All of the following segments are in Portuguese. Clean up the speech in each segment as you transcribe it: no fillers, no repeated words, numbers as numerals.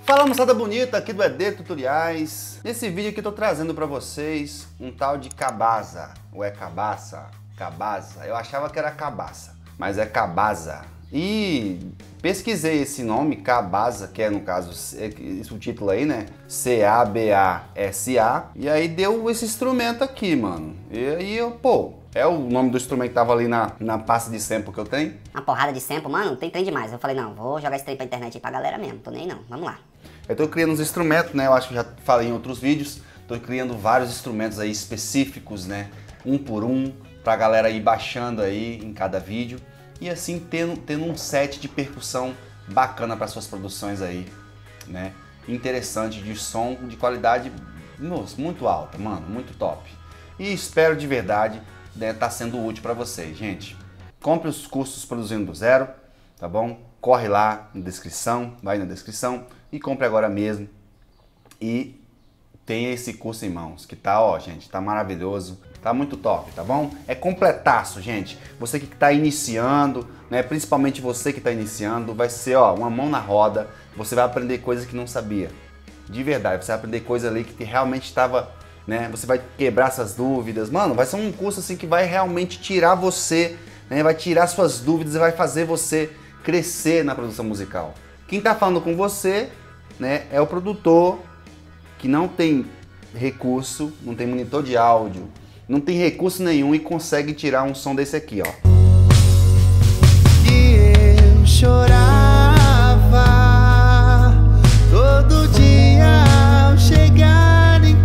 Fala, moçada bonita, aqui do ED Tutoriais. Nesse vídeo aqui eu tô trazendo pra vocês um tal de cabaza, ou é cabaça? Cabaza, eu achava que era cabaça, mas é cabaza. E pesquisei esse nome, cabaza, que é no caso, esse o título aí, né? C-A-B-A-S-A. E aí deu esse instrumento aqui, mano. E aí eu, pô, é o nome do instrumento que tava ali na pasta de sample que eu tenho. Uma porrada de sample, mano, tem trem demais. Eu falei, não, vou jogar esse trem pra internet aí pra galera mesmo, tô nem não, vamos lá. Eu tô criando uns instrumentos, né? Eu acho que já falei em outros vídeos. Tô criando vários instrumentos aí específicos, né? Um por um, pra galera ir baixando aí em cada vídeo. E assim tendo um set de percussão bacana para suas produções aí, né? Interessante, de som, de qualidade, nossa, muito alta, mano, muito top. E espero de verdade, né, tá sendo útil para vocês, gente. Compre os cursos Produzindo do Zero, tá bom? Corre lá na descrição, vai na descrição e compre agora mesmo. E tenha esse curso em mãos, que tá, ó, gente, tá maravilhoso, tá muito top, tá bom? É completaço, gente. Você que tá iniciando, né, principalmente você que tá iniciando, vai ser, ó, uma mão na roda. Você vai aprender coisas que não sabia. De verdade, você vai aprender coisas ali que realmente estava, né, você vai quebrar essas dúvidas. Mano, vai ser um curso assim que vai realmente tirar você, né, vai tirar suas dúvidas e vai fazer você crescer na produção musical. Quem tá falando com você, né, é o produtor que não tem recurso, não tem monitor de áudio, não tem recurso nenhum e consegue tirar um som desse aqui, ó. E eu chorava todo dia ao chegar em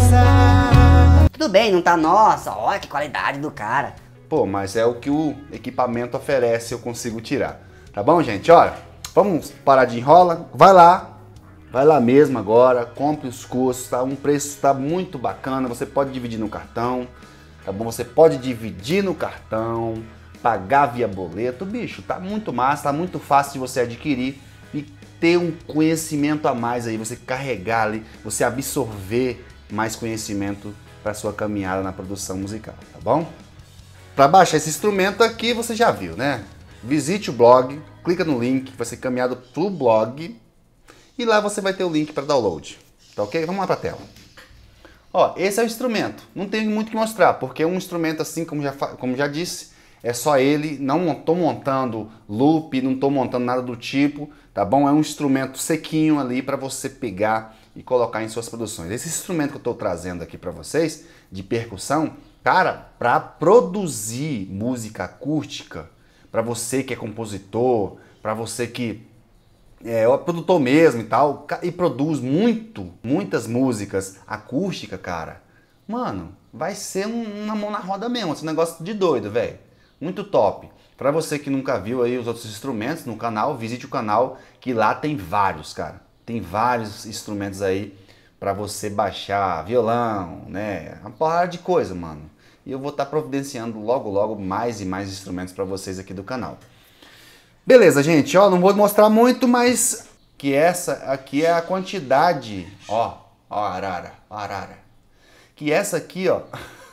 casa. Tudo bem, não tá, nossa, olha que qualidade do cara. Pô, mas é o que o equipamento oferece, eu consigo tirar. Tá bom, gente? Olha, vamos parar de enrola, vai lá mesmo agora, compre os cursos, tá? Um preço tá muito bacana, você pode dividir no cartão, tá bom? Você pode dividir no cartão, pagar via boleto, bicho, tá muito massa, tá muito fácil de você adquirir e ter um conhecimento a mais aí, você carregar ali, você absorver mais conhecimento para sua caminhada na produção musical, tá bom? Para baixar esse instrumento aqui, você já viu, né? Visite o blog, clica no link, vai ser caminhado pro blog. E lá você vai ter o link para download, tá ok? Vamos lá para a tela. Ó, esse é o instrumento. Não tem muito o que mostrar, porque é um instrumento assim, como já disse, é só ele. Não estou montando loop, não estou montando nada do tipo, tá bom? É um instrumento sequinho ali para você pegar e colocar em suas produções. Esse instrumento que eu estou trazendo aqui para vocês, de percussão, cara, para produzir música acústica, para você que é compositor, para você que é o produtor mesmo e tal, e produz muitas músicas acústicas, cara, mano, vai ser uma mão na roda mesmo, esse negócio de doido, velho. Muito top. Pra você que nunca viu aí os outros instrumentos no canal, visite o canal, que lá tem vários, cara. Tem vários instrumentos aí pra você baixar, violão, né, uma porrada de coisa, mano. E eu vou estar providenciando logo mais e mais instrumentos pra vocês aqui do canal. Beleza, gente, ó, não vou mostrar muito, mas que essa aqui é a quantidade, ó, arara, que essa aqui, ó,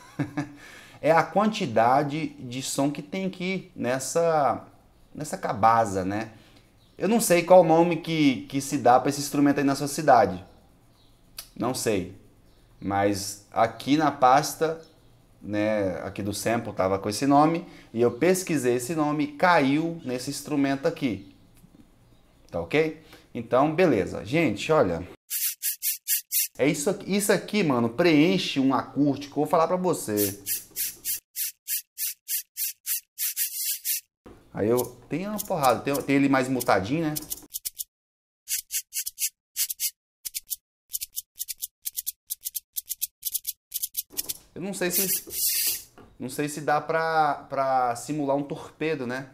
é a quantidade de som que tem aqui nessa cabaza, né? Eu não sei qual o nome que se dá para esse instrumento aí na sua cidade, não sei, mas aqui na pasta, né, aqui do sample tava com esse nome e eu pesquisei esse nome e caiu nesse instrumento aqui, tá ok? Então beleza, gente, olha, é isso aqui, mano, preenche um acústico, vou falar pra você. Aí eu tenho uma porrada, tem ele mais mutadinho, né? Eu não sei se dá pra simular um torpedo, né?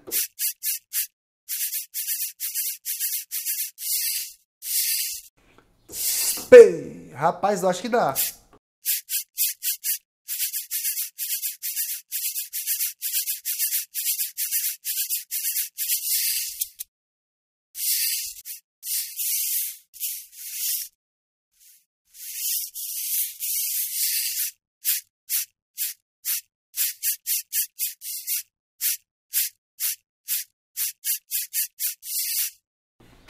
Rapaz, eu acho que dá.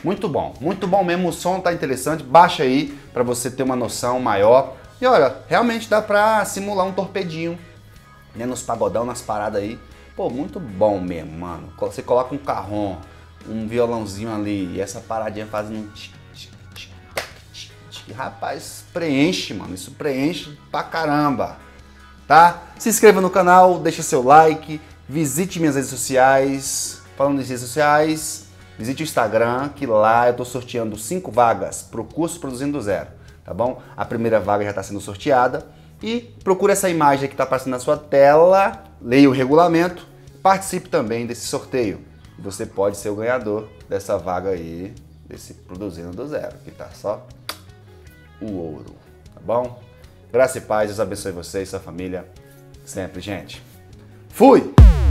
Muito bom mesmo, o som tá interessante, baixa aí pra você ter uma noção maior. E olha, realmente dá pra simular um torpedinho, né, nos pagodão, nas paradas aí. Pô, muito bom mesmo, mano. Você coloca um carrom, um violãozinho ali e essa paradinha fazendo um tic, tic, tic, tic, tic. Rapaz, preenche, mano, isso preenche pra caramba, tá? Se inscreva no canal, deixa seu like, visite minhas redes sociais. Falando de redes sociais, visite o Instagram, que lá eu tô sorteando 5 vagas pro curso Produzindo do Zero, tá bom? A primeira vaga já está sendo sorteada. E procure essa imagem que está aparecendo na sua tela, leia o regulamento, participe também desse sorteio. Você pode ser o ganhador dessa vaga aí, desse Produzindo do Zero, que tá só o ouro, tá bom? Graça e paz, Deus abençoe você e sua família sempre, gente. Fui!